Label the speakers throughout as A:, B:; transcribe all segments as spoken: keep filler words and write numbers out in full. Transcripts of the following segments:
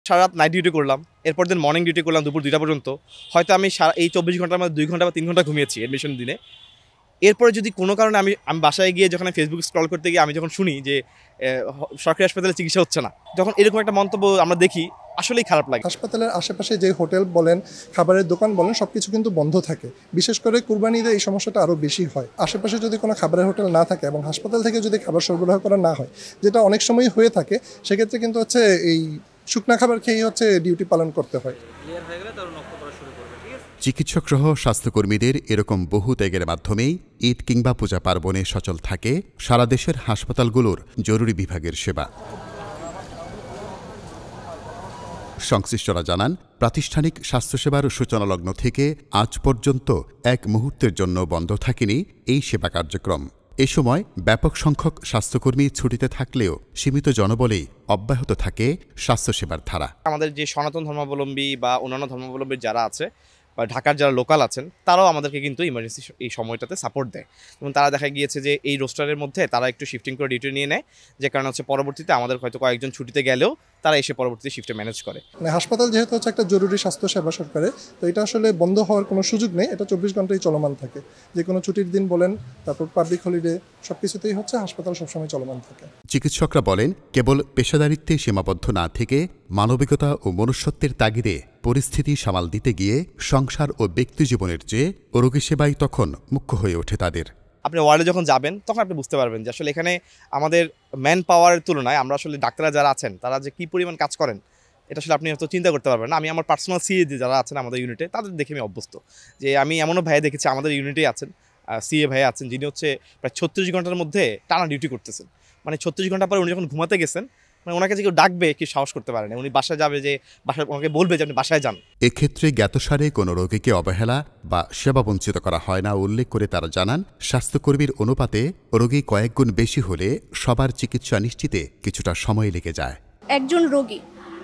A: সারা রাত night duty করলাম, এরপর দিন মর্নিং ডিউটি করলাম দুপুর দুইটা পর্যন্ত। হয়তো আমি সারা এই চব্বিশ ঘন্টার মধ্যে দুই ঘন্টা বা তিন ঘন্টা ঘুমিয়েছি অ্যাডমিশন দিনে। এরপরে যদি কোনো কারণে আমি আমি বাসায় গিয়ে যখন ফেসবুক স্ক্রল করতে গিয়ে আমি যখন শুনি যে সরকারি হাসপাতালে চিকিৎসা হচ্ছে না, যখন এরকম একটা মন্তব্য আমরা দেখি, আসলেই খারাপ লাগে।
B: হাসপাতালের আশেপাশে যে হোটেল বলেন, খাবারের দোকান বলেন, সব কিছু কিন্তু বন্ধ থাকে। বিশেষ করে কুরবানি ঈদে এই সমস্যাটা আরও বেশি হয়। আশেপাশে যদি কোনো খাবারের হোটেল না থাকে এবং হাসপাতাল থেকে যদি খাবার সরবরাহ করা না হয়, যেটা অনেক সময় হয়ে থাকে, সেক্ষেত্রে কিন্তু হচ্ছে এই শুকনা খাবার খেয়েই হচ্ছে ডিউটি পালন করতে হয়।
C: চিকিৎসক সহ স্বাস্থ্যকর্মীদের এরকম বহু ত্যাগের মাধ্যমেই ঈদ কিংবা পূজা পার্বণে সচল থাকে সারা দেশের হাসপাতালগুলোর জরুরি বিভাগের সেবা। সংশ্লিষ্টরা জানান, প্রাতিষ্ঠানিক স্বাস্থ্যসেবার সূচনালগ্ন থেকে আজ পর্যন্ত এক মুহূর্তের জন্য বন্ধ থাকেনি এই সেবা কার্যক্রম। এ সময় ব্যাপক সংখ্যক স্বাস্থ্যকর্মী ছুটিতে থাকলেও সীমিত জনবলেই অব্যাহত থাকে স্বাস্থ্যসেবার ধারা।
A: আমাদের যে সনাতন ধর্মাবলম্বী বা অন্যান্য ধর্মাবলম্বী যারা আছে বা ঢাকার যারা লোকাল আছেন, তারাও আমাদেরকে কিন্তু ইমার্জেন্সি এই সময়টাতে সাপোর্ট দেয় এবং তারা দেখা গিয়েছে যে এই রোস্টারের মধ্যে তারা একটু শিফটিং করে ডিউটি নিয়ে নেয়, যে কারণে হচ্ছে পরবর্তীতে আমাদের হয়তো কয়েকজন ছুটিতে গেলেও তারা এসে পরবর্তীতে শিফটে ম্যানেজ করে।
B: হাসপাতাল যেহেতু হচ্ছে একটা জরুরি স্বাস্থ্যসেবা সরকারের, তো এটা আসলে বন্ধ হওয়ার কোনো সুযোগ নেই। এটা চব্বিশ ঘন্টাই চলমান থাকে। যে কোনো ছুটির দিন বলেন, তারপর পাবলিক হলিডে, সব কিছুতেই হচ্ছে হাসপাতাল সবসময় চলমান থাকে।
C: চিকিৎসকরা বলেন, কেবল পেশাদারিত্বে সীমাবদ্ধ না থেকে মানবিকতা ও মনুষ্যত্বের তাগিদে পরিস্থিতি সামাল দিতে গিয়ে সংসার ও ব্যক্তি জীবনের চেয়ে রোগী সেবাই তখন মুখ্য হয়ে ওঠে তাদের।
A: আপনি ওয়ার্ডে যখন যাবেন তখন আপনি বুঝতে পারবেন যে আসলে এখানে আমাদের ম্যান পাওয়ারের তুলনায় আমরা আসলে ডাক্তাররা যারা আছেন তারা যে কী পরিমাণ কাজ করেন, এটা আসলে আপনি হয়তো চিন্তা করতে পারবেন না। আমি আমার পার্সোনাল সিএ যারা আছেন আমাদের ইউনিটে, তাদের দেখে আমি অভ্যস্ত। যে আমি এমনও ভাইয়া দেখেছি আমাদের ইউনিটেই আছেন, সিএ ভাইয়া আছেন, যিনি হচ্ছে প্রায় ছত্রিশ ঘন্টার মধ্যে টানা ডিউটি করতেছেন। মানে ছত্রিশ ঘন্টা পরে উনি যখন ঘুমাতে গেছেন, মানে ওনাকে যে কেউ ডাকবে কি সাহস করতে পারে না। উনি বাসায় যাবে, যে বাসায় ওনাকে বলবে যে আপনি বাসায় যান।
C: এক্ষেত্রে জ্ঞাতসারে কোনো রোগীকে অবহেলা বা সেবা বঞ্চিত করা হয় না উল্লেখ করে তারা জানান, স্বাস্থ্যকর্মীর অনুপাতে রোগী কয়েক গুণ বেশি হলে সবার চিকিৎসা নিশ্চিতে কিছুটা সময় লেগে যায়।
D: একজন রোগী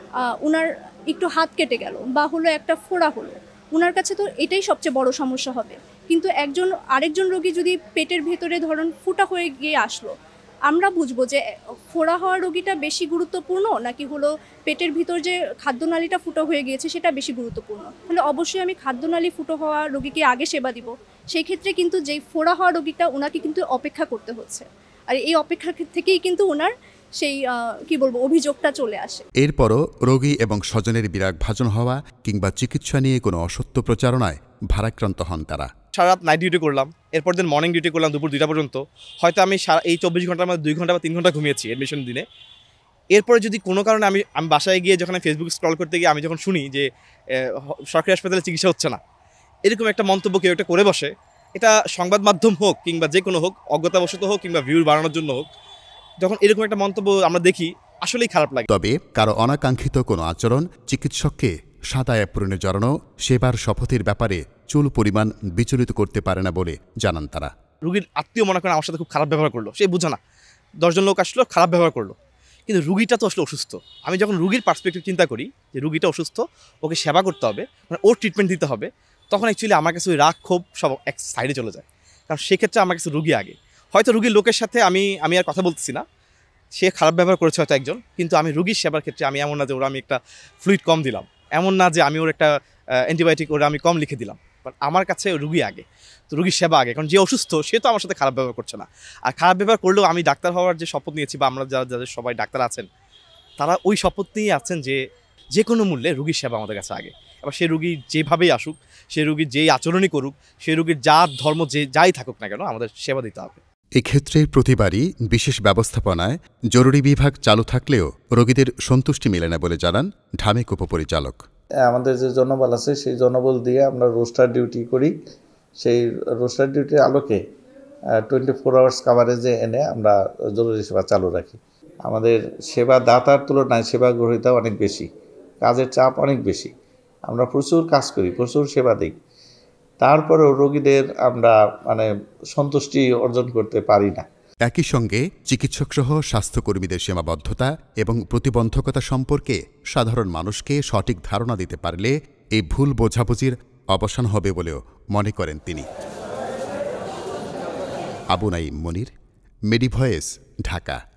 D: উনার একটু হাত কেটে গেল বা হলো একটা ফোড়া হলো, উনার কাছে তো এটাই সবচেয়ে বড় সমস্যা হবে। কিন্তু একজন আরেকজন রোগী যদি পেটের ভেতরে ধরুন ফুটা হয়ে গিয়ে আসলো, আমরা বুঝবো যে ফোড়া হওয়া রোগীটা বেশি গুরুত্বপূর্ণ নাকি হলো পেটের ভিতর যে খাদ্যনালীটা ফুটো হয়ে গিয়েছে সেটা বেশি গুরুত্বপূর্ণ। তাহলে অবশ্যই আমি খাদ্যনালী ফুটো হওয়া রোগীকে আগে সেবা দিব। সেই ক্ষেত্রে কিন্তু যেই ফোড়া হওয়া রোগীটা ওনাকে কিন্তু অপেক্ষা করতে হচ্ছে, আর এই অপেক্ষা থেকেই কিন্তু ওনার সেই কি বলবো অভিযোগটা চলে আসে।
C: এরপরও রোগী এবং স্বজনের বিরাগ ভাজন হওয়া কিংবা চিকিৎসা নিয়ে কোনো অসত্য প্রচারণায় ভারাক্রান্ত হন তারা।
A: সারা রাত নাইট ডিউটি করলাম, এরপর দিন মর্নিং ডিউটি করলাম দুপুর দুইটা পর্যন্ত। হয়তো আমি সারা এই চব্বিশ ঘন্টার মধ্যে দুই ঘন্টা বা তিন ঘন্টা ঘুমিয়েছি অ্যাডমিশন দিনে। এরপরে যদি কোনো কারণে আমি আমি বাসায় গিয়ে যখন ফেসবুক স্ক্রল করতে গিয়ে আমি যখন শুনি যে সরকারি হাসপাতালে চিকিৎসা হচ্ছে না, এরকম একটা মন্তব্য কেউ একটা করে বসে, এটা সংবাদ মাধ্যম হোক কিংবা যে কোনো হোক, অজ্ঞতাবশত হোক কিংবা ভিউ বাড়ানোর জন্য হোক, যখন এরকম একটা মন্তব্য আমরা দেখি, আসলেই খারাপ লাগে।
C: তবে কারো অনাকাঙ্ক্ষিত কোনো আচরণ চিকিৎসককে সাদা অ্যাপ্রনে জড়ানো সেবার শপথের ব্যাপারে চুল পরিমাণ বিচলিত করতে পারে না বলে জানান তারা।
A: রুগীর আত্মীয় মনে করেন আমার সাথে খুব খারাপ ব্যবহার করলো, সে বুঝে না, দশজন লোক আসলো খারাপ ব্যবহার করলো, কিন্তু রুগীটা তো আসলে অসুস্থ। আমি যখন রুগীর পার্সপেক্টিভ চিন্তা করি যে রুগীটা অসুস্থ, ওকে সেবা করতে হবে, মানে ওর ট্রিটমেন্ট দিতে হবে, তখন অ্যাকচুয়ালি আমার কাছে ওই রাগ ক্ষোভ সব এক সাইডে চলে যায়। কারণ সেক্ষেত্রে আমার কাছে রুগী আগে। হয়তো রুগীর লোকের সাথে আমি আমি আর কথা বলতেছি না, সে খারাপ ব্যবহার করেছে হয়তো একজন, কিন্তু আমি রুগীর সেবার ক্ষেত্রে আমি এমন না যে ওরা আমি একটা ফ্লুইড কম দিলাম, এমন না যে আমি ওর একটা অ্যান্টিবায়োটিক ওরা আমি কম লিখে দিলাম, বাট আমার কাছে রুগী আগে, তো রুগীর সেবা আগে। কারণ যে অসুস্থ সে তো আমার সাথে খারাপ ব্যবহার করছে না। আর খারাপ ব্যবহার করলেও আমি ডাক্তার হওয়ার যে শপথ নিয়েছি, বা আমরা যারা যাদের সবাই ডাক্তার আছেন তারা ওই শপথ নিয়ে আছেন যে যে কোনো মূল্যে রুগীর সেবা আমাদের কাছে আগে। এবার সে রুগী যেভাবেই আসুক, সে রুগীর যেই আচরণই করুক, সে রুগীর জাত ধর্ম যে যাই থাকুক না কেন, আমাদের সেবা দিতে হবে।
C: এক্ষেত্রে প্রতিবারই বিশেষ ব্যবস্থাপনায় জরুরি বিভাগ চালু থাকলেও রোগীদের সন্তুষ্টি মেলে না বলে জানান ঢামেক উপপরিচালক।
E: আমাদের যে জনবল আছে সেই জনবল দিয়ে আমরা রোস্টার ডিউটি করি। সেই রোস্টার ডিউটির আলোকে টোয়েন্টি ফোর আওয়ার্স কাভারেজে এনে আমরা জরুরি সেবা চালু রাখি। আমাদের সেবা দাতার তুলনায় সেবা গ্রহীতা অনেক বেশি, কাজের চাপ অনেক বেশি, আমরা প্রচুর কাজ করি, প্রচুর সেবা দিই, তারপরেও রোগীদের আমরা মানে সন্তুষ্টি অর্জন করতে পারি না।
C: একই সঙ্গে চিকিৎসকসহ স্বাস্থ্যকর্মীদের সীমাবদ্ধতা এবং প্রতিবন্ধকতা সম্পর্কে সাধারণ মানুষকে সঠিক ধারণা দিতে পারলে এই ভুল বোঝাবুঝির অবসান হবে বলেও মনে করেন তিনি। আবু নাঈম মনির, মেডিভয়েস, ঢাকা।